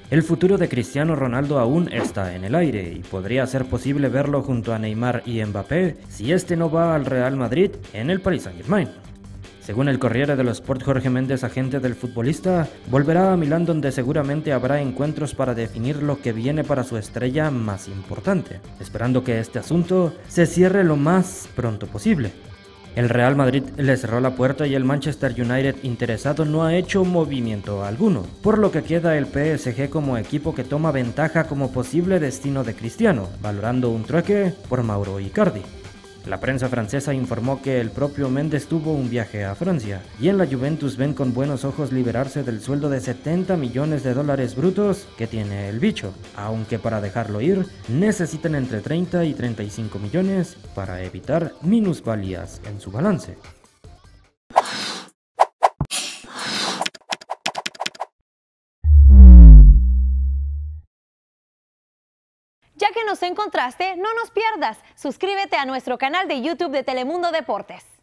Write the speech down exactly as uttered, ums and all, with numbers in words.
El futuro de Cristiano Ronaldo aún está en el aire y podría ser posible verlo junto a Neymar y Mbappé si este no va al Real Madrid en el Paris Saint-Germain. Según el Corriere dello Sport, Jorge Méndez, agente del futbolista, volverá a Milán donde seguramente habrá encuentros para definir lo que viene para su estrella más importante, esperando que este asunto se cierre lo más pronto posible. El Real Madrid le cerró la puerta y el Manchester United interesado no ha hecho movimiento alguno, por lo que queda el P S G como equipo que toma ventaja como posible destino de Cristiano, valorando un trueque por Mauro Icardi. La prensa francesa informó que el propio Méndez tuvo un viaje a Francia, y en la Juventus ven con buenos ojos liberarse del sueldo de setenta millones de dólares brutos que tiene el bicho, aunque para dejarlo ir necesitan entre treinta y treinta y cinco millones para evitar minusvalías en su balance. Ya que nos encontraste, no nos pierdas. Suscríbete a nuestro canal de YouTube de Telemundo Deportes.